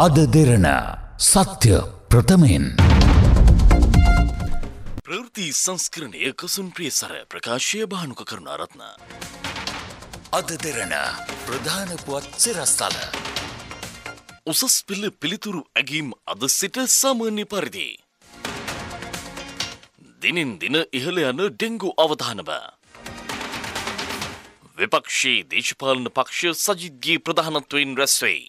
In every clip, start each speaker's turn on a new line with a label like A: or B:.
A: AdaDerana සත්‍ය ප්‍රථමයෙන්
B: ප්‍රවෘත්ති සංස්කරණය කසුන් ප්‍රියසර ප්‍රකාශය භානුක කරුණාරත්න
A: AdaDerana ප්‍රධාන පුවත් සිරස්තල
B: උසස් පෙළ පිළිතුරු ඇගීම් අද සිට සාමාන්‍ය පරිදි දිනින් දින ඉහළ යන ඩෙංගු අවධානම විපක්ෂයේ දේශපාලන පක්ෂ සජිත්ගේ ප්‍රධානත්වයෙන් රැස්වෙයි.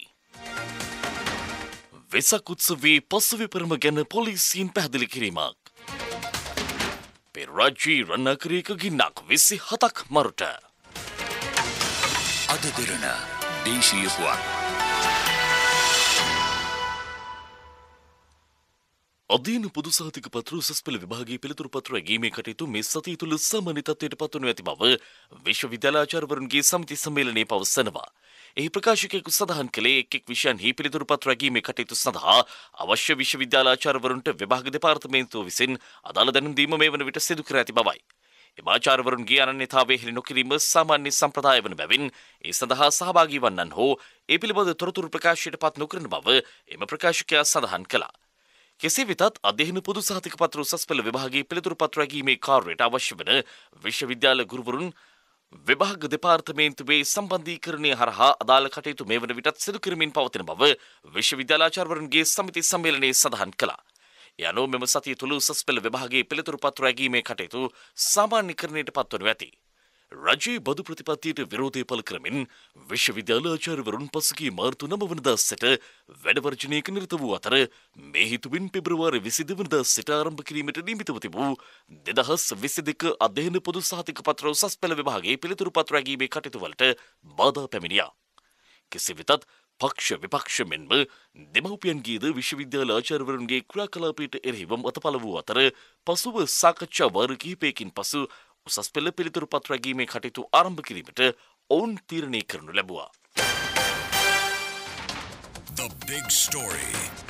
B: වෙසක් උත්සවයේ පසුවිපරම ගැන පොලිසියෙන් පැහැදිලි කිරීමක්. පෙර රාජ්‍යයේ රණාකරයක ගින්නක් 27ක් මරුට.
A: AdaDerana දේශීය පුවත්
B: අධීන පොදු සහතික පත්‍ර උසස් පෙළ විභාගයේ පිළිතුරු පත්‍ර ඇගීමේ කටයුතු මේ සතිය තුළ සාමාන්‍ය තත්ත්වයට පත්වනු ඇති බව විශ්වවිද්‍යාල ආචාර්යවරුන්ගේ සමිති සම්මේලනයේ පවසනවා. එහි ප්‍රකාශකයෙකු සඳහන් කළේ එක් විෂයන්හි පිළිතුරු පත්‍ර ඇගීමේ කටයුතු සඳහා අවශ්‍ය විශ්වවිද්‍යාල ආචාර්යවරුන්ට විභාග දෙපාර්තමේන්තුව විසින් අදාළ දැනුම් දීම මේ වන විට සිදු කර ඇති බවයි. එම ආචාර්යවරුන්ගේ අනන්‍යතාවය හෙළි නොකිරීම සාමාන්‍ය සම්ප්‍රදාය වන බැවින් ඒ සඳහා සහභාගී වන්නන් හෝ ඒ පිළිබඳ තොරතුරු ප්‍රකාශයට පත් නොකරන බව එම ප්‍රකාශකයා සඳහන් කළා. කෙසේ වෙතත් අධ්‍යයන පොදු සහතික පත්‍ර උසස් පෙළ විභාගයේ පිළිතුරු පත්‍ර ඇගීමේ කාර්යයට අවශ්‍ය වන විශ්වවිද්‍යාල ගුරුවරුන් විභාග දෙපාර්තමේන්තුවේ සම්බන්ධීකරණය හරහා අදාළ කටයුතු මේ වන විටත් සිදු කරමින් පවතින බව විශ්වවිද්‍යාල ආචාර්යවරුන්ගේ සමිති සම්මේලනයේ සඳහන් කළා. ඒ අනුව මෙම සතිය තුළ උසස් පෙළ විභාගයේ පිළිතුරු පත්‍ර ඇගීමේ කටයුතු සාමාන්‍යකරණයට පත්වනු ඇති. රජයේ බදු ප්‍රතිපත්තියට විරෝධය පළ කරමින් විශ්වවිද්‍යාල ආචාර්යවරුන් පසුගිය මාර්තු 9 වනදා සිට වැඩ වර්ජනයක නිරත වූ අතර මේ හේතුවෙන් පෙබරවාරි 22 වනදා සිට ආරම්භ කිරීමට නියමිතව තිබූ 2022 අධ්‍යයන පොදු සහතික පත්‍ර උසස් පෙළ විභාගයේ පිළිතුරු පත්‍ර ඇගීමේ කටයුතු වලට බාධා පැමිණියා. කෙසේ වෙතත් පක්ෂ විපක්ෂ මෙන්ම දෙමව්පියන්ගේද විශ්වවිද්‍යාල ආචාර්යවරුන්ගේ ක්‍රියාකලාපයට එරෙහිව මතපල වූ අතර පසුව සාකච්ඡා වාර කිහිපයකින් පසු උසස් පෙළ පිළිතුරු පත්‍ර ඇගීමේ කටයුතු ආරම්භ කිරීමට ඔවුන් තීරණය කරනු ලැබුවා.
A: The big story.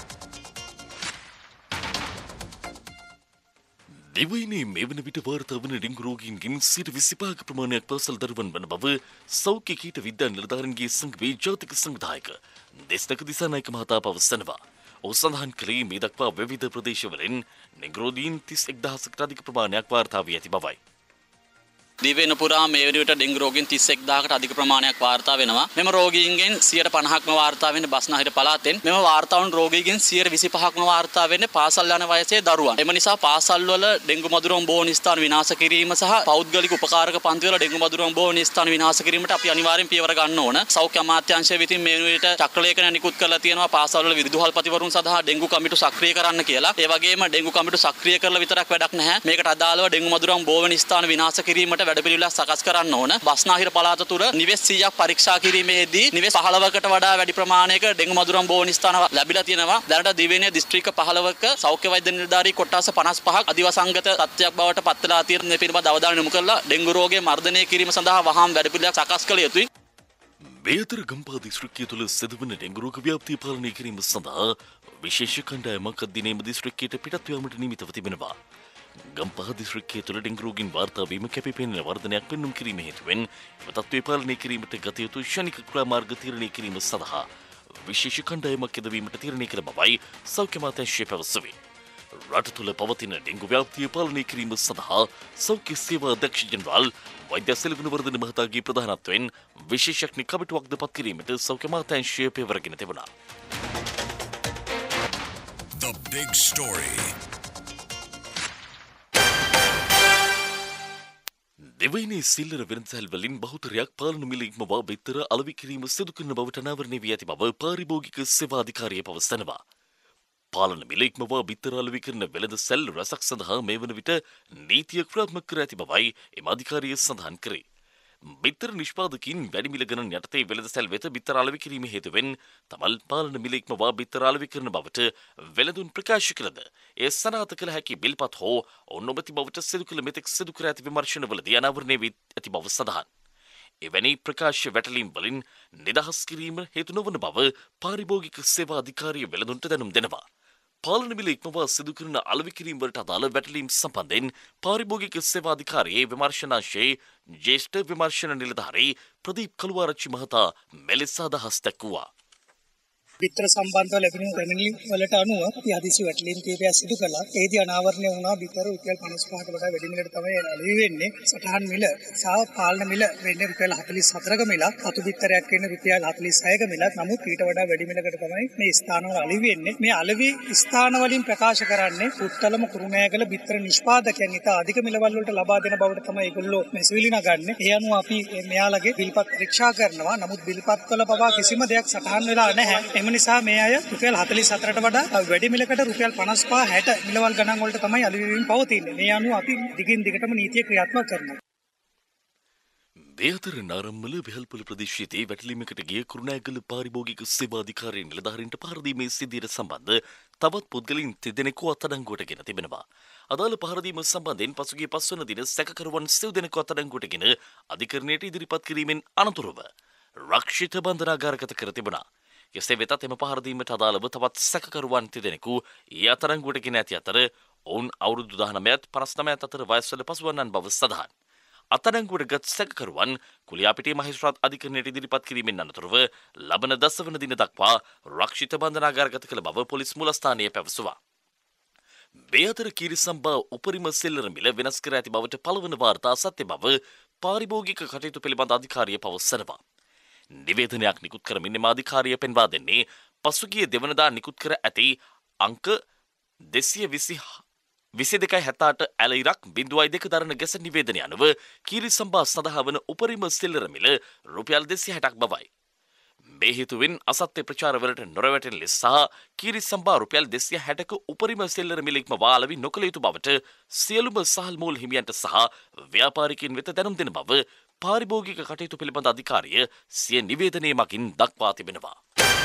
B: දිවයිනේ මේ වන විට වාර්තා වන ඩෙංගු රෝගීන්ගෙන් 25% ප්‍රමාණයක් පාසල් දරුවන් වන බව සෞඛ්‍ය කීට විද්‍යා නිලධාරීන්ගේ සංඝයේ ජාතික සංවිධායක දෙස්නක දිසානායක මහතා පවසනවා. ඔහු සඳහන් කළේ මේ දක්වා විවිධ ප්‍රදේශවලින් ඩෙංගු රෝගීන් 31000කට අධික ප්‍රමාණයක් වාර්තා වී ඇති බවයි.
C: දිවයින පුරා මේ වෙනුවට ඩෙංගු රෝගීන් 31000කට අධික ප්‍රමාණයක් වාර්තා වෙනවා. මෙම රෝගීන්ගෙන් 50%ක්ම වාර්තා වෙන්නේ බස්නාහිර පළාතෙන්. මෙම වාර්තා වුණු රෝගීන්ගෙන් 25%ක්ම වාර්තා වෙන්නේ පාසල් යන වයසේ දරුවන්. එම නිසා පාසල් වල ඩෙංගු මදුරුවන් බෝවන ස්ථාන විනාශ කිරීම සහ පෞද්ගලික උපකාරක පන්ති වල ඩෙංගු මදුරුවන් බෝවන ස්ථාන විනාශ කිරීමට අපි අනිවාර්යෙන් පියවර ගන්න ඕන. සෞඛ්‍ය අමාත්‍යාංශය විසින් මේ වෙනුවට චක්‍රලේඛන නිකුත් කරලා තියෙනවා පාසල් වල විදුහල්පතිවරුන් සඳහා ඩෙංගු කමිටු සක්‍රිය කරන්න කියලා. ඒ වගේම ඩෙංගු කමිටු සක්‍රිය කරලා විතරක් වැඩක් නැහැ. මේකට අදාළව ඩෙංගු මදුරුවන් බෝවන ස්ථාන විනාශ කිරීමට වැඩපිළිවෙලක් සකස් කරන්න ඕන. බස්නාහිර පළාත තුර නිවෙස් 100ක් පරීක්ෂා කිරීමේදී නිවෙස් 15කට වඩා වැඩි ප්‍රමාණයක ඩෙංගු මදුරුවන් බෝවන ස්ථාන ලැබිලා තියෙනවා. දැනට දිවයිනේ දිස්ත්‍රික්ක 15ක සෞඛ්‍ය වෛද්‍ය නිලධාරී කොට්ටාස 55ක් අදිවසංගත තත්ත්වයක් බවට පත් වෙලා තියෙන මේ පිළිබඳ අවධානය යොමු කරලා ඩෙංගු රෝගය මර්ධනය කිරීම සඳහා වහාම වැඩපිළිවෙලක් සකස් කළ යුතුයි.
B: මේ අතර ගම්පහ දිස්ත්‍රික්කය තුළ සිදුවන ඩෙංගු රෝග ව්‍යාප්තිය පාලනය කිරීම සඳහා විශේෂ කණ්ඩායමක් අධිනේම දිස්ත්‍රික්කයට පිටත් යාමට නියමිතව තිබෙනවා. ගම්පහ දිස්ත්‍රික්කය තුළ ඩෙංගු රෝගීන් වාර්තා වීම කැපිපෙනෙන වර්ධනයක් පෙන්නුම් කිරීම හේතුවෙන් එම තත්ත්වය පාලනය කිරීමට ගත යුතු ක්ෂණික ක්‍රියාමාර්ග තීරණය කිරීම සඳහා විශේෂ කණ්ඩායමක් යෙදවීමට තීරණය කළ බවයි සෞඛ්‍ය අමාත්‍යාංශය පැවසුවේ. රට තුළ පවතින ඩෙංගු ව්‍යාප්තිය පාලනය කිරීම සඳහා සෞඛ්‍ය සේවා අධ්‍යක්ෂ ජෙනරාල් වෛද්‍ය සෙලවිනවර්ධන මහතාගේ ප්‍රධානත්වයෙන් විශේෂඥ කමිටුවක්ද පත් කිරීමට සෞඛ්‍ය අමාත්‍යාංශය පෙරවරගෙන තිබුණා.
A: The big story.
B: දෙවයිනේ සිල්ලර වෙළඳසැල් වලින් බහුතරයක් පාලන මිල ඉක්මවා බිත්තර අලෙවි කිරීම සිදු කරන බවට අනාවරණය වී ඇති බව පාරිභෝගික සේවා අධිකාරිය පවසනවා. පාලන මිල ඉක්මවා බිත්තර අලෙවි කරන වෙළඳසැල් රසක් සඳහා මේ වන විට නීතිය ක්‍රියාත්මක කර ඇති බවයි එම අධිකාරිය සඳහන් කරේ. බිත්තර නිෂ්පාදකින් වැඩි මිල ගණන් යටතේ වෙළඳසැල් වෙත බිත්තර අලෙවි කිරීම හේතුවෙන් තමල් පාලන මිල ඉක්මවා බිත්තර අලෙවි කරන බවට වෙළඳුන් ප්‍රකාශ කළද ඒ සනාථ කළ හැකි බිල්පත් හෝ ඔන්නොබති බවට සිදු කළ මෙතෙක් සිදු කර ඇති විමර්ශනවලදී අනාවරණය වී ඇති බව සඳහන්. එවැනි ප්‍රකාශ වැටලීම් වලින් නිදහස් කිරීම හේතු නොවන බව පාරිභෝගික සේවා අධිකාරිය වෙළඳුන්ට දැනුම් දෙනවා. පාලන මිල ඉක්මවා සිදු කරන අලෙවි කිරීම වලට අදාළ වැටලීම් සම්බන්ධයෙන් පාරිභෝගික සේවා අධිකාරියේ විමර්ශනාංශයේ ජ්‍යෙෂ්ඨ විමර්ශන නිලධාරී ප්‍රදීප් කළුආරච්චි මහතා මෙලෙස අදහස් දක්වුවා.
D: බිත්තර සම්බන්ධව ලැබෙන පැමිණිලි වලට අනුව අපි හදිසි වැටලීම් කීපයක් සිදු කළා. ඒදී අනාවරණය වුණා බිත්තර රුපියල් 55කට වඩා වැඩි මිලට තමයි අලෙවි වෙන්නේ. සටහන් මිල සහ පාලන මිල වෙන්නේ රුපියල් 44ක මිල. අතු බිත්තරයක් වෙන්නේ රුපියල් 46ක මිල. නමුත් ඊට වඩා වැඩි මිලකට තමයි මේ ස්ථානවල අලෙවි වෙන්නේ. මේ අලෙවි ස්ථාන වලින් ප්‍රකාශ කරන්නේ පුත්තලම කුරුණෑගල බිත්තර නිෂ්පාදකයන් ඉතා අධික මිලවල් වලට ලබා දෙන බවට තමයි ඒගොල්ලෝ මෙසවිලි නගන්නේ. ඒ අනුව අපි මෙයාලගේ බිල්පත් පරීක්ෂා කරනවා. නමුත් බිල්පත් වල පවා කිසිම දෙයක් සටහන් වෙලා නැහැ. එම නිසා මේ අය රුපියල් 44ට වඩා වැඩි මිලකට රුපියල් 55 60 මිලවල් ගණන් වලට තමයි අලෙවි වීම පවතින්නේ. මේ අනුව අපි දිගින් දිගටම නීතිය ක්‍රියාත්මක කරනවා.
B: බේතර නාරම්මල වෙහල්පොළ ප්‍රදේශයේදී වැටලීමකට ගිය කුරුණෑගල පාරිභෝගික සේවාධිකාරී නිලධාරීන්ට පහරදීමේ සිද්ධියට සම්බන්ධ තවත් පුද්ගලයන් 3 දෙනෙකු අත්අඩංගුවටගෙන තිබෙනවා. අදාළ පහරදීම සම්බන්ධයෙන් පසුගිය 5 වන දින සැකකරුවන් 7 දෙනෙකු අත්අඩංගුවටගෙන අධිකරණයට ඉදිරිපත් කිරීමෙන් අනතුරුව රක්ෂිත බන්ධනාගාරගත කර තිබුණා. කෙසේ වෙතත් එම පහරදීමට අදාළව තවත් සැකකරුවන් 3 දෙනෙකු අත්අඩංගුවටගෙන ඇති අතර ඔවුන් අවුරුදු 19ත් 59ත් අතර වයස්වල පසුවන්නන් බව සඳහන්. අත්අඩංගුවට ගත් සැකකරුවන් කුලියාපිටිය මහේස්ත්‍රාත් අධිකරණයට ඉදිරිපත් කිරීමෙන් අනතුරුව ලබන 10 වන දින දක්වා රක්ෂිත බන්ධනාගාරගත කළ බව පොලිස් මුලස්ථානය පැවසුවා. මේ අතර කිරිසම්බා උපරිම සෙල්ලර මිල වෙනස් කර ඇති බවට පළවන වාර්තා සත්‍ය බව පාරිභෝගික කටයුතු පිළිබඳ අධිකාරිය පවසනවා. නිවේදනයක් නිකුත් කරමින් එම අධිකාරිය පෙන්වා දෙන්නේ පසුගිය දෙවනදා නිකුත් කර ඇති අංක 222.78 ඇලයිරක් 0.2 දරන ගැස නිවේදනය අනුව කිරිසම්බා සඳහා වන උපරිම සෙල්ලර මිල රුපියල් 260ක් බවයි. මේ හේතුවෙන් අසත්‍ය ප්‍රචාරවලට නොරවැටෙන ලෙස සහ කිරිසම්බා රුපියල් 260ක උපරිම සෙල්ලර මිල ඉක්මවා අලෙවි නොකළ යුතු බවට සියලුම සහල් මූල් හිමියන්ට සහ ව්‍යාපාරිකයින් වෙත දැනුම් දෙන බව පාරිභෝගික කටයුතු පිළිබඳ අධිකාරිය සිය නිවේදනයේ මගින් දක්වා තිබෙනවා.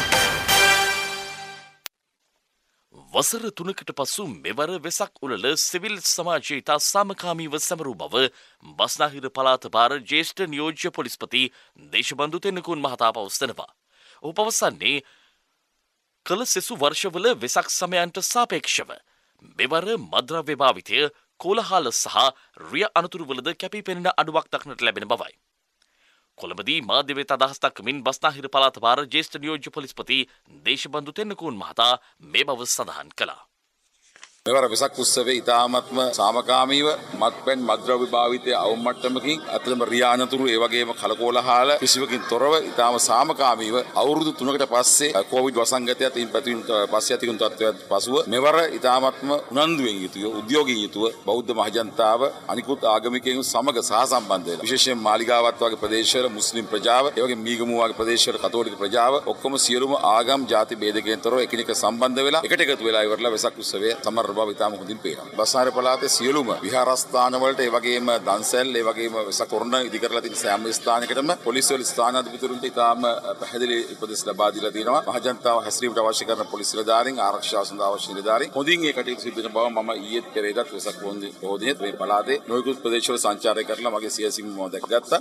B: වසර 3කට පසු මෙවර වෙසක් උළෙල සිවිල් සමාජයේ ඉතා සාමකාමීව සැමරූ බව බස්නාහිර පළාත භාර ජ්‍යෙෂ්ඨ නියෝජ්‍ය පොලිස්පති දේශබන්දු තෙන්නකෝන් මහතා පවසනවා. ඔහු පවසන්නේ කළ සෙසු වර්ෂවල වෙසක් සමයන්ට සාපේක්ෂව මෙවර මද්‍රව්‍ය භාවිතය කෝලහල සහ රිය අනතුරුවලද කැපී පෙනෙන අඩුවක් දක්නට ලැබෙන බවයි. කොළඹදී මාධ්‍ය වෙත අදහස් දක්වමින් බස්නාහිර පළාත භාර ජ්‍යෙෂ්ඨ නියෝජ්‍ය පොලිස්පති දේශබන්දු තෙන්නකෝන් මහතා මේ බව සඳහන් කළා.
E: මෙවර වෙසක් උත්සවයේ ඉතාමත්ම සාමකාමීව මත්පැන් මද්‍රව්‍ය භාවිතය අවම මට්ටමකින් අතලම රියානතුරු ඒ වගේම කලකෝලහල කිසිවකින් තොරව ඉතාම සාමකාමීව අවුරුදු 3කට පස්සේ කොවිඩ් වසංගතයත් ඉන්පතුන් පස්සේ ඇතිවුණු තත්ත්වයක් පසුව මෙවර ඉතාමත්ම උනන්දුවෙන් යුතුව උද්‍යෝගයෙන් යුතුව බෞද්ධ මහජනතාව අනිකුත් ආගමිකයන් සමග සහසම්බන්ධ වෙලා විශේෂයෙන් මාලිගාවත් වගේ ප්‍රදේශවල මුස්ලිම් ප්‍රජාව ඒ වගේ මීගමුව වගේ ප්‍රදේශවල කතෝලික ප්‍රජාව ඔක්කොම සියලුම ආගම් ජාති ભેදකයන් තොරව එකිනෙක සම්බන්ධ වෙලා එකට එකතු වෙලා ඉවරලා වෙසක් උත්සවය සමර බව ඉතාම හොඳින් පේනවා. බස්නාහිර පළාතේ සියලුම විහාරස්ථාන වලට ඒ වගේම දන්සැල් ඒ වගේම වෙසක් කොරණ ඉදි කරලා තියෙන සෑම ස්ථානයකටම පොලිස් වල ස්ථානාධිපතිවරුන්ට ඉතාම පැහැදිලි උපදෙස් ලබා දීලා තියෙනවා. මහජනතාව හැසිරීමට අවශ්‍ය කරන පොලිස් නිලධාරීන් ආරක්ෂාව සඳහා අවශ්‍ය නිලධාරීන් හොඳින් ඒ කටයුතු සිදු කරන බව මම ඊයේත් පෙරේදත් වෙසක් පොහොදිනේ මේ පළාතේ නොයෙකුත් ප්‍රදේශවල සංචාරය කරලා මගේ සියසින් මම දැකගත්තා.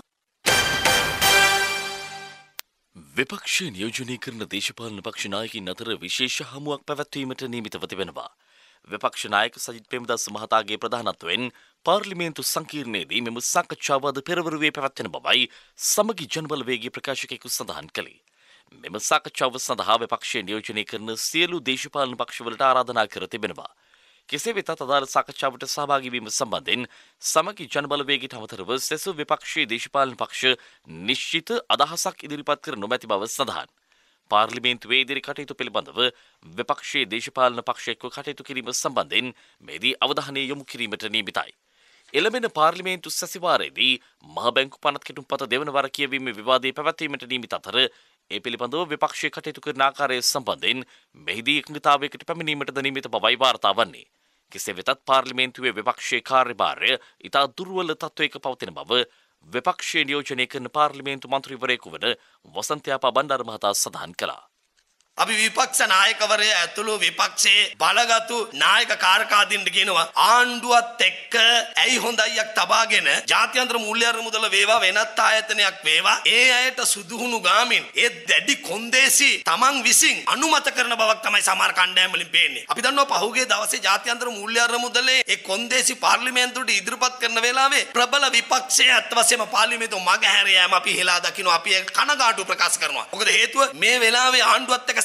B: විපක්ෂ නියෝජනය කරන දේශපාලන පක්ෂ නායකින් අතර විශේෂ හමුවක් පැවැත්වීමට නියමිතව තිබෙනවා. විපක්ෂ නායක සජිත් ප්‍රේමදාස මහතාගේ ප්‍රධානත්වයෙන් පාර්ලිමේන්තු සංකීර්ණයේදී මෙම සාකච්ඡාව අද පෙරවරුවේ පැවැත්වෙන බවයි සමගි ජනබලවේගයේ ප්‍රකාශකයෙකු සඳහන් කළේ. මෙම සාකච්ඡාව සඳහා විපක්ෂය නියෝජනය කරන සියලු දේශපාලන පක්ෂවලට ආරාධනා කර තිබෙනවා. කෙසේ වෙතත් අදාළ සාකච්ඡාවට සහභාගී වීම සම්බන්ධයෙන් සමගි ජනබලවේගයට අමතරව සෙසු විපක්ෂයේ දේශපාලන පක්ෂ නිශ්චිත අදහසක් ඉදිරිපත් කර නොමැති බව සඳහන්. පාර්ලිමේන්තුවේ ඉදිරි කටයුතු පිළිබඳව විපක්ෂයේ දේශපාලන පක්ෂයක කටයුතු කිරීම සම්බන්ධයෙන් මෙහිදී අවධානය යොමු කිරීමට නියමිතයි. එළඹෙන පාර්ලිමේන්තු සැසිවාරයේදී මහ බැංකු පනත් කෙටුම්පත දෙවන වර කියවීමේ විවාදයේ පැවැත්වීමට නියමිත අතර ඒ පිළිබඳව විපක්ෂයේ කටයුතු කරන ආකාරය සම්බන්ධයෙන් මෙහිදී එකඟතාවයකට පැමිණීමටද නියමිත බවයි වාර්තා වන්නේ. කෙසේ වෙතත් පාර්ලිමේන්තුවේ විපක්ෂයේ කාර්යභාරය ඉතා දුර්වල තත්ත්වයක පවතින බව විපක්ෂයේ නියෝජනය කරන පාර්ලිමේන්තු මන්ත්‍රීවරයෙකු වන වසන්තයාපා බණ්ඩාර මහතා සඳහන් කළා.
F: අපි විපක්ෂ නායකවරය ඇතුළු විපක්ෂයේ බලගතු නායක කාර්කාදීන්ට කියනවා ආණ්ඩුවත් එක්ක ඇයි හොඳයියක් තබාගෙන ජාත්‍යන්තර මූල්‍ය අරමුදල වේවා වෙනත් ආයතනයක් වේවා ඒ අයට සුදුහුණු ගාමින් ඒ දැඩි කොන්දේසි තමන් විසින් අනුමත කරන බවක් තමයි සමහර කණ්ඩායම් වලින් පේන්නේ. අපි දන්නවා පහුගිය දවසේ ජාත්‍යන්තර මූල්‍ය අරමුදලේ ඒ කොන්දේසි පාර්ලිමේන්තුවට ඉදිරිපත් කරන වෙලාවේ ප්‍රබල විපක්ෂයේ අත් වශයෙන්ම පාර්ලිමේන්තුව මග හැර යාම අපි හෙලා දකින්න අපි කනගාටු ප්‍රකාශ කරනවා. මොකද හේතුව මේ වෙලාවේ ආණ්ඩුවත් එක්ක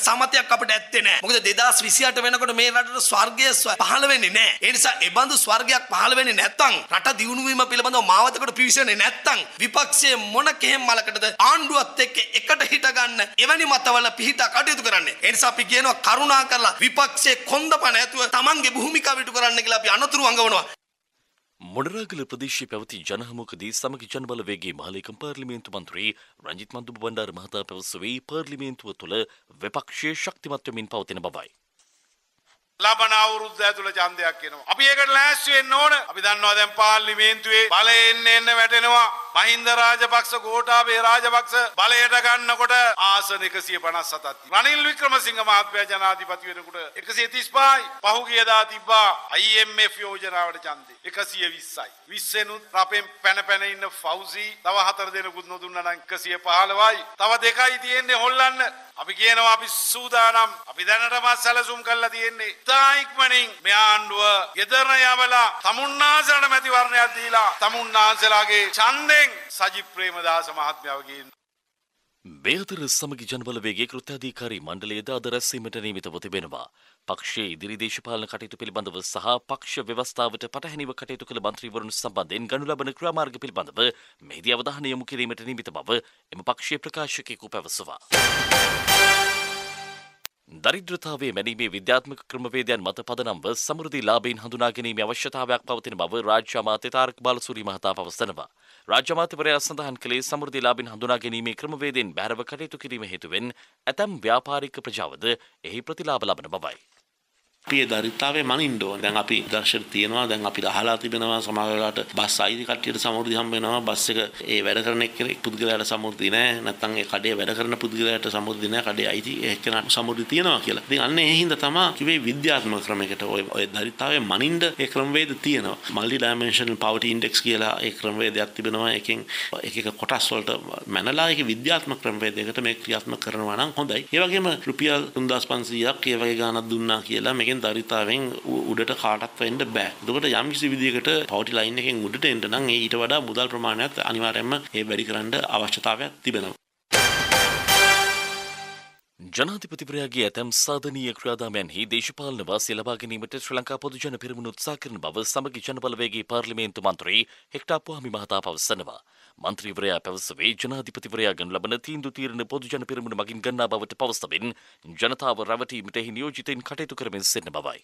F: සමතයක් අපිට ඇත්තේ නැහැ. මොකද 2028 වෙනකොට මේ රටට ස්වර්ගය පහළ වෙන්නේ නැහැ. ඒ නිසා ඒ බඳු ස්වර්ගයක් පහළ වෙන්නේ නැත්නම් රට දියුණු වීම පිළිබඳව මාවතකට පිවිසෙන්නේ නැත්නම් විපක්ෂයේ මොන කෙහෙම් මලකටද ආණ්ඩුවත් එක්ක එකට හිට ගන්න එවැනි මතවල පිහිටා කටයුතු කරන්නේ. ඒ නිසා අපි කියනවා කරුණා කරලා විපක්ෂයේ කොන්දපණ ඇතුව තමන්ගේ භූමිකාව ඉටු කරන්න කියලා අපි අනතුරු අඟවනවා.
B: මොනරාගල ප්‍රදේශයේ පැවති ජනහමුවකදී සමගි ජනබලවේගයේ මහලේකම් පාර්ලිමේන්තු මන්ත්‍රී රංජිත් මන්දුබ බණ්ඩාර මහතා පැවසුවේ පාර්ලිමේන්තුව තුළ විපක්ෂයේ ශක්තිමත් වෙමින් පවතින බවයි.
G: ලබන අවුරුද්ද ඇතුළත ඡන්දයක් එනවා. අපි ඒකට ලෑස්ති වෙන්න ඕන. අපි දන්නවා දැන් පාර්ලිමේන්තුවේ බලය එන්න වැටෙනවා. මහින්ද රාජපක්ෂ ගෝඨාභය රාජපක්ෂ බලයට ගන්නකොට ආසන 157ක්. රනිල් වික්‍රමසිංහ මහත්මයා ජනාධිපති වෙනකොට 135යි. පහුගියදා තිබ්බා IMF යෝජනාවට ඡන්දේ 120යි. 20නුත් රපෙන් පැන ඉන්න ෆෞසි තව 4 දෙනෙකුත් නොදුන්නා නම් 115යි. තව 2යි තියෙන්නේ හොල්ලන්න. අපි කියනවා අපි සූදානම්. අපි දැනටම සැලසුම් කරලා තියෙන්නේ. තායික්මනින් මේ ආණ්ඩුව ගෙදරන යවලා තමුන්නාසලට මැතිවරණයක් දීලා තමුන්නාසලාගේ ඡන්දෙන් සජිත් ප්‍රේමදාස මහත්මයාවගේ
B: මේ අතර සමගි ජනබලවේගයේ කෘත්‍යාධිකාරී මණ්ඩලයද අද රැස්වීමට නියමිතව තිබෙනවා. පක්ෂයේ ඉදිරි දේශපාලන කටයුතු පිළිබඳව සහ පක්ෂ ව්‍යවස්ථාවට පටහැනිව කටයුතු කළ මන්ත්‍රීවරුන් සම්බන්ධයෙන් ගනු ලබන ක්‍රියාමාර්ග පිළිබඳව මෙහිදී අවධානය යොමු කිරීමට නියමිත බව එම පක්ෂයේ ප්‍රකාශකයෙකු පැවසුවා. දරිද්‍රතාවයේ මැනීමේ විද්‍යාත්මක ක්‍රමවේදයන් මත පදනම්ව සමෘද්ධි ලාභීන් හඳුනා ගැනීමේ අවශ්‍යතාවයක් පවතින බව රාජ්‍ය අමාත්‍ය තාරක බාලසූරිය මහතා පවසනවා. රාජ්‍ය අමාත්‍යවරයා සඳහන් කළේ සමෘද්ධි ලාභීන් හඳුනා ගැනීමේ ක්‍රමවේදයෙන් බැහැරව කටයුතු කිරීම හේතුවෙන් ඇතැම් ව්‍යාපාරික ප්‍රජාවද එහි ප්‍රතිලාභ ලබන බවයි.
H: අපි දරිද්‍රතාවයේ මනින්න ඕන. දැන් අපි දර්ශන තියෙනවා. දැන් අපි අහලා තිබෙනවා සමහර වෙලාවට බස් අයිති කට්ටියට සමෘද්ධි හම්බ වෙනවා. බස් එක ඒ වැඩ කරන එක්කෙනෙක් පුද්ගලයාට සමෘද්ධි නැහැ. නැත්නම් ඒ කඩේ වැඩ කරන පුද්ගලයාට සමෘද්ධි නැහැ. කඩේ අයිති එක්කෙනාට සමෘද්ධි තියෙනවා කියලා. ඉතින් අන්න ඒ හින්දා තමයි කිව්වේ විද්‍යාත්මක ක්‍රමයකට ඔය දරිද්‍රතාවයේ මනින්න ඒ ක්‍රමවේද තියෙනවා. මල්ටි ඩයිමෙන්ෂනල් පවර්ටි ඉන්ඩෙක්ස් කියලා ඒ ක්‍රමවේදයක් තිබෙනවා. එකෙන් එක කොටස් වලට මැනලා ඒක විද්‍යාත්මක ක්‍රමවේදයකට මේ ක්‍රියාත්මක කරනවා නම් හොඳයි. ඒ වගේම රුපියල් 3500ක් ඒ වගේ ගාණක් දුන්නා කියලා දරිද්‍රතාවෙන් උඩට කාටත් වෙන්න බෑ. එතකොට යම් කිසි විදියකට පවර්ටි ලයින් එකෙන් උඩට එන්න නම් ඒ ඊට වඩා මුදල් ප්‍රමාණයක් අනිවාර්යයෙන්ම ඒ වැඩි කරන්න අවශ්‍යතාවයක් තිබෙනවා.
B: ජනාධිපතිවරයාගේ ඇතැම් සාධනීය ක්‍රියාදාමයන්හි දේශපාලන වාසිය ලබා ගැනීමට ශ්‍රී ලංකා පොදු ජන පෙරමුණ උත්සාහ කරන බව සමගි ජනබලවේගයේ පාර්ලිමේන්තු මන්ත්‍රී හෙක්ටර් පුහමි මහතා පවසනවා. මන්ත්‍රීවරයා පැවසුවේ ජනාධිපතිවරයා ගනු ලබන තීන්දුව తీරන පොදු ජන පෙරමුණ මගින් ගන්නා බවට පවසමින් ජනතාව රැවටීමට එහි නියෝජිතයින් කටයුතු කරමින් සිටින බවයි.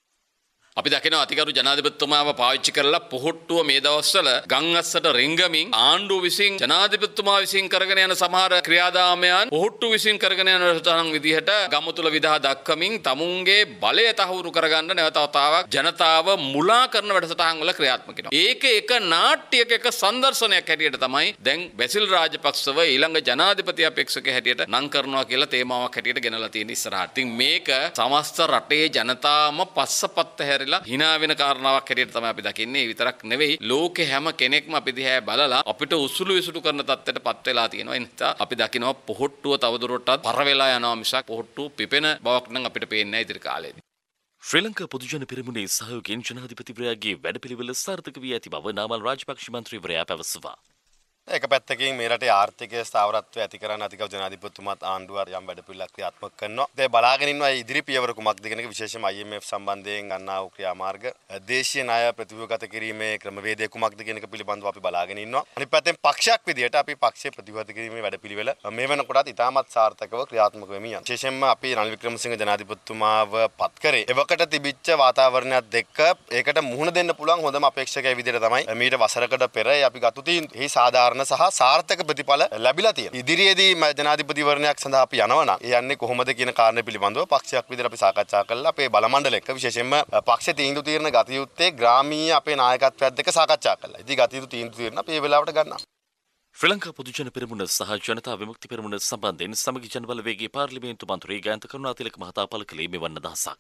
I: අපි දකිනවා අතිගරු ජනාධිපතිතුමාව පාවිච්චි කරලා පොහොට්ටුව මේ දවස්වල ගංගස්සට රිංගමින් ආණ්ඩුව විසින් ජනාධිපතිතුමා විසින් කරගෙන යන සමහර ක්‍රියාදාමයන් පොහොට්ටුව විසින් කරගෙන යන තරම් විදිහට ගම තුල විදහා දක්වමින් තමුන්ගේ බලය තහවුරු කරගන්න නැවත වතාවක් ජනතාව මුලා කරන වැඩසටහන් වල ක්‍රියාත්මක වෙනවා. ඒක එක නාට්‍යයක එක සංදර්ශනයක් හැටියට තමයි දැන් බැසිල් රාජපක්ෂව ඊළඟ ජනාධිපති අපේක්ෂකයා හැටියට නම් කරනවා කියලා තේමාවක් හැටියට ගෙනලා තියෙන ඉස්සරහට. ඉතින් මේක සමස්ත රටේ ජනතාවම පස්සපත්ත හිනා වෙන කාරණාවක් හැටියට තමයි අපි දකින්නේ. ඒ විතරක් නෙවෙයි ලෝකේ හැම කෙනෙක්ම අපි දිහා බලලා අපිට උසුළු විසුළු කරන තත්ත්වයටපත් වෙලා තියෙනවා. ඒ නිසා අපි දකිනවා පොහොට්ටුව තවදුරටත් පර වෙලා යනවා මිසක් පොහොට්ටුව පිපෙන බවක් නම් අපිට පේන්නේ නැහැ ඉදිරි කාලේදී.
B: ශ්‍රී ලංකා පොදු ජන පෙරමුණේ සහයෝගයෙන් ජනාධිපතිවරයාගේ වැඩපිළිවෙල සාර්ථක වී ඇති බව නාමල් රාජපක්ෂ මන්ත්‍රීවරයා පැවසුවා.
J: එක පැත්තකින් මේ රටේ ආර්ථිකයේ ස්ථාවරත්වය ඇති කරන්න අධිකව ජනාධිපතිතුමාත් ආණ්ඩුව යම් වැඩපිළිවෙලක් ක්‍රියාත්මක කරනවා. ඒ බලාගෙන ඉන්නවා ඉදිරි පියවර කුමක්ද කියන එක විශේෂයෙන්ම IMF සම්බන්ධයෙන් ගන්නා වූ ක්‍රියාමාර්ග, දේශීය ණය ප්‍රතිව්‍යුහගත කිරීමේ ක්‍රමවේදය කුමක්ද කියන එක පිළිබඳව අපි බලාගෙන ඉන්නවා. අනිත් පැත්තෙන් පක්ෂයක් විදියට අපි පක්ෂයේ ප්‍රතිව්‍යුහගත කිරීමේ වැඩපිළිවෙල මේ වෙනකොටත් ඉතාමත් සාර්ථකව ක්‍රියාත්මක වෙමින් යනවා. විශේෂයෙන්ම අපි රනිල් වික්‍රමසිංහ ජනාධිපතිතුමාව පත් කරේ එවකට තිබිච්ච වාතාවරණයත් එක්ක ඒකට මුහුණ දෙන්න පුළුවන් හොඳම අපේක්ෂකයා විදියට තමයි මීට වසරකට පෙර අපි ගත්තු තීන්දුව. එහි සාධාරණ සහ සාර්ථක ප්‍රතිඵල ලැබිලා තියෙනවා. ඉදිරියේදී ජනාධිපතිවරණයක් සඳහා අපි යනවා නම් ඒ යන්නේ කොහොමද කියන කාරණේ පිළිබඳව පක්ෂයක් විදිහට අපි සාකච්ඡා කළා. අපේ බල මණ්ඩල එක්ක විශේෂයෙන්ම පක්ෂ තීන්දුව తీරන ගතියුත්තේ ග්‍රාමීය අපේ නායකත්වයත් එක්ක සාකච්ඡා කළා. ඉතින් ගතියුතු තීන්දුව తీරන අපි මේ වෙලාවට ගන්නවා.
B: ශ්‍රී ලංකා පොදු ජන පෙරමුණ සහ ජනතා විමුක්ති පෙරමුණ සම්බන්ධයෙන් සමගි ජනබලවේගයේ පාර්ලිමේන්තු මන්ත්‍රී ගායන්ත කරුණාතිලක මහතා පළ කළේ මෙවන්න දහසක්.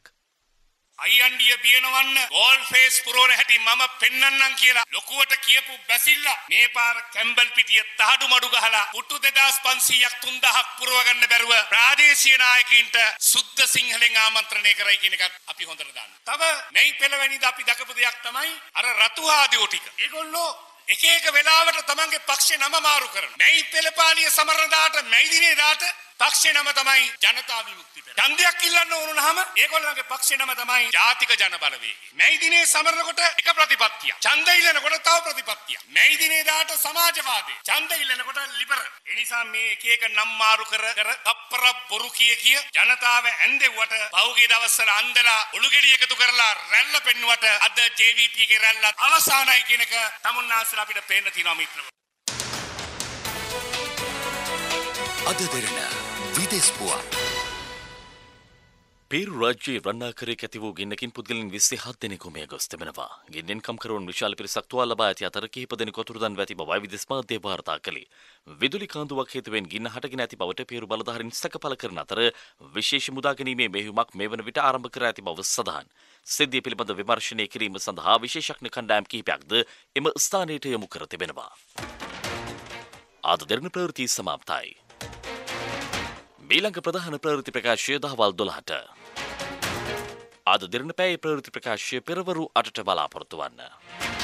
K: අයියන්ඩිය පියනවන්න ගෝල් ෆේස් පුරවන හැටි මම පෙන්නන්නම් කියලා ලොකුවට කියපු බැසිල්ලා මේ පාර කැම්බල් පිටිය තහඩු මඩු ගහලා පුටු 2500ක් 3000ක් පුරව ගන්න බැරුව ප්‍රාදේශීය නායකයින්ට සුද්ධ සිංහලෙන් ආමන්ත්‍රණය කරයි කියන එකත් අපි හොඳට දන්නවා. තව මේ පෙළවැනිද අපි දකපු දෙයක් තමයි අර රතු ආදියෝ ටික. ඒගොල්ලෝ එක එක වෙලාවට තමන්ගේ පක්ෂේ නම මාරු කරනවා. මේ පෙළපාලිය සමරන දාට මේ දිනේ දාට පක්ෂේ නම තමයි ජනතා විමුක්ති පෙරමුණ. ඡන්දයක් ඉල්ලන්න ඕන නම් ඒගොල්ලන්ගේ පක්ෂේ නම තමයි ජාතික ජන බලවේගය. මේ දිනේ සමරනකොට එක ප්‍රතිපත්තියක්. ඡන්ද ඉල්ලනකොට තව ප්‍රතිපත්තියක්. මේ දිනේ දාට සමාජවාදී. ඡන්ද ඉල්ලනකොට ලිබරල්. ඒ නිසා මේ එක එක නම් මාරු කර අප්පර බොරු කිය ජනතාව ඇන්දෙව්වට පහුගිය දවස්වල අන්දලා ඔලුගෙඩි එකතු කරලා රැල්ල පෙන්නුවට අද JVP ගේ රැල්ල අවසానයි කියන එක තමුන්නාන්සලා අපිට පේන්න තියෙනවා මිත්‍රවරු.
A: AdaDerana විදේශ පුවත්.
B: පේරු රාජ්‍යයේ රණාකරයක ඇති වූ ගින්නකින් පුද්ගලයන් 27 දෙනෙකු මිය ගොස් තිබෙනවා. ගින්නෙන් කම්කරුවන් විශාල පිරිසක් තුවාල ලබා ඇති අතර කිහිප දෙනෙකු අතුරුදන් ඇති බවයි විදේශ මාධ්‍ය වාර්තා කළේ. විදුලි කාන්දුවක් හේතුවෙන් ගින්න හටගෙන ඇති බවට පේරු බලධාරීන් සැකපල කරන අතර විශේෂ මුදා ගැනීමේ මෙහෙයුමක් මේ වන විට ආරම්භ කර ඇති බව සඳහන්. සිද්ධිය පිළිබඳ විමර්ශනය කිරීම සඳහා විශේෂඥ කණ්ඩායම් කිහිපයක්ද එම ස්ථානයට යොමු කර තිබෙනවා. AdaDerana ප්‍රවෘත්ති සමාප්තයි. මීළඟ ප්‍රධාන ප්‍රවෘත්ති ප්‍රකාශය දහවල් 12ට. AdaDerana පැය ප්‍රවෘත්ති ප්‍රකාශය පෙරවරු 8ට බලාපොරොත්තු වන්න.